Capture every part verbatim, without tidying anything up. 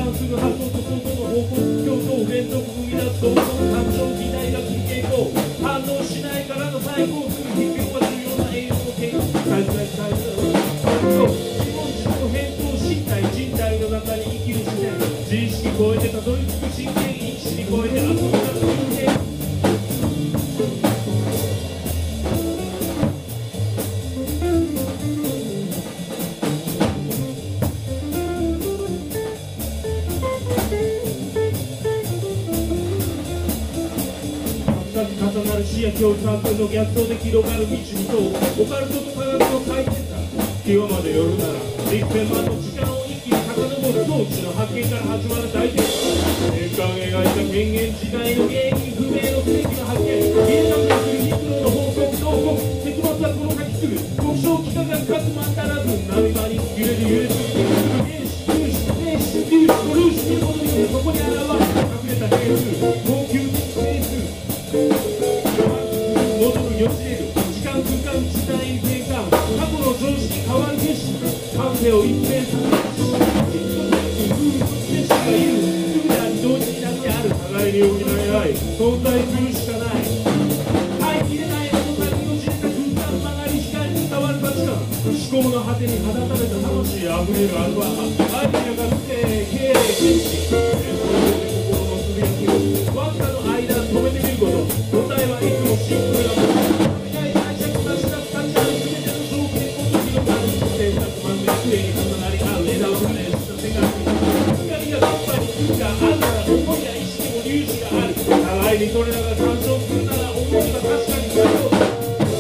関する発想と想像の方向共同連続生み出す同等感情時代が傾向反応しないからの対抗する必要は重要な栄養の傾向大事な大事な自問自答返答身体人体の中に生きる自然自意識超えてたどり着く真剣意識に超えて遊びがする人間重なる視野境地関係の逆走で広がる道にとオカルトと科学の回転だ極まで寄るならいっせんまんの時間を一気に遡る装置の発見から始まる大転換年間描いた権限時代の原因不明の奇跡の発見現段階するミクロの報告報告結末はこの先すぐ極小幾何学数万足らず波間に揺れる揺れ続ける原子粒子電子粒子と粒子見ることによってそこに現れ隠れた変数高級的変数戻るよじれる時間空間時代に転換過去の常識変わる景色感性を一変させる景色がいるすぐに同時にだってある互いに補い合い存在するしかない耐えきれない重さによじれた空間曲がり光に伝わる価値観思考の果てに放たれた魂あふれるアルバアイデアが不正経営景色心のつぶやきをわずかの間止めてみること答えはいつもシンプルなもの短い解釈を出し出す価値ある全ての条件を広がる選択万面きれいに重なり合う枝分かれした世界光が突破に空があるなら思いや意識も粒子がある互いにそれらが干渉するなら思いが確かに作用する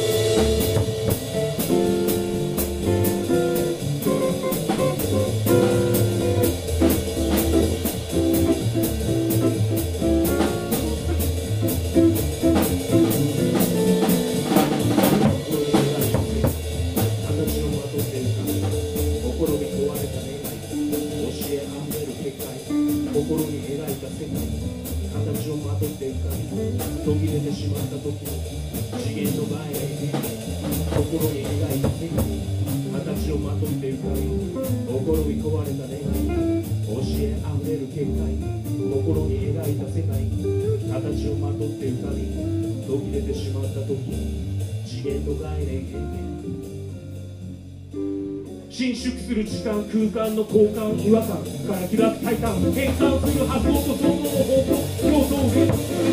途切れてしまった時次元の前へ心に描いた世界形をまとって浮かび心に壊れた願い教えあふれる結界心に描いた世界形をまとって浮かび途切れてしまった時次元の概念変幻伸縮する時間空間の交換違和感から開く体感変換する発想と想像の方向共同変動する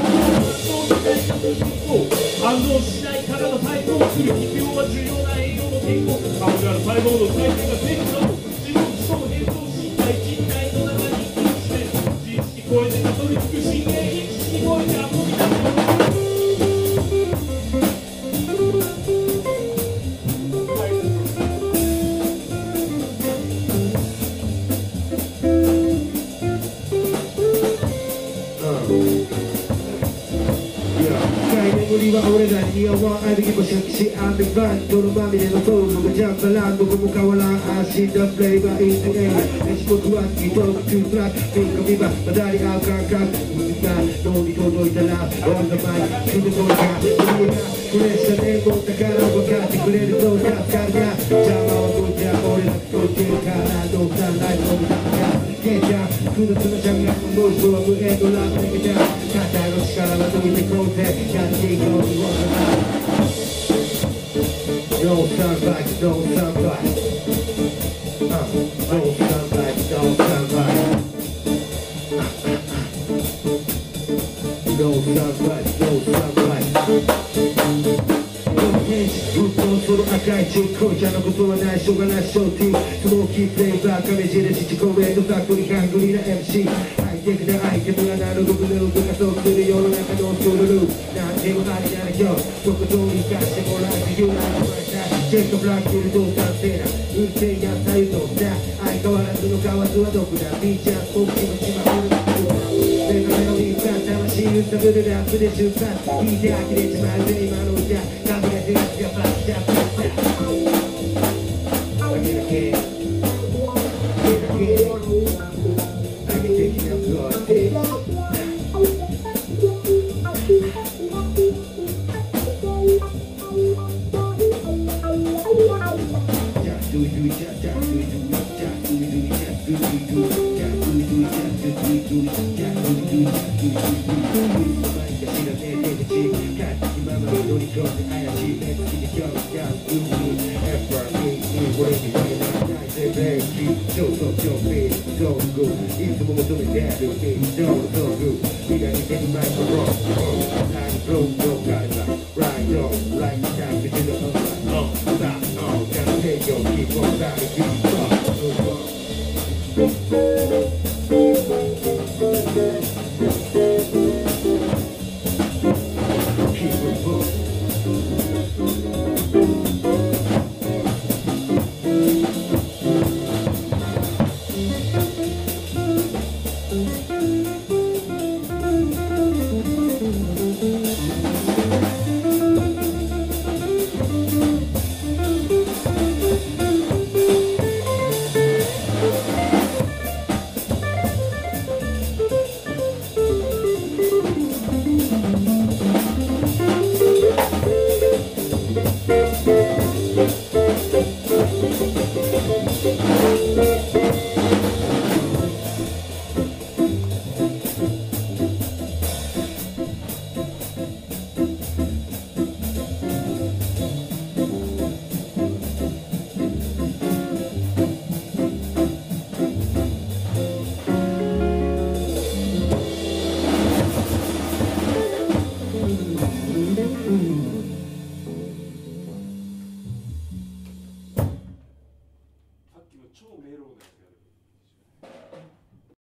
反応しないからの対抗する必要は重要な栄養の健康顔である細胞の再生が成功自分自身の変動身体人体の中に生きる自然自意識超えてたどり着く真剣意識超えて遊び出す俺らに似合わない時もシャキシアンビバンドのまみれのトークがジャンプランどこも変わらん安心だフレーバーインドエイ飯僕はギトークトゥープラスビッグビバまだに合う感覚が脳に届いたら俺の前にすぐ届いた君がプレッシャーで持ったから分かってくれると助かるが邪魔を取っちゃ俺らとってるからどうしたらライブを見たんだケンちゃん複雑なジャンルのノイズは無限のラップで見た肩の力は抜いてこうぜやっていこうNo sunlight, no sunlight. Uh, no sunlight, no sunlight. No sunlight, no sunlight. うっとうその赤いチェックじゃなことはないしょうがないショーティースモーキーフレーバー亀印自己メイドファクトリーハングリーな エムシー ハイテクなアイテムがナノグループがそうする世の中のスクールループなんてもありなら今日とことん生かしてもらう自由なのましたチェックブラックル動産性な運転や左右とさ相変わらずの河津はどこだビーチャースポーキーの島フルな目の目のビーチャー魂揺さぶるラップで出産聞いて呆れちまうぜ今の歌隠れてるやつがバッチャーI get a kid, get a kid, I can take it up to our day. Just do it, do it, just do it, do it, just do it, do it, just do it, do it, just do it, do it. Keep on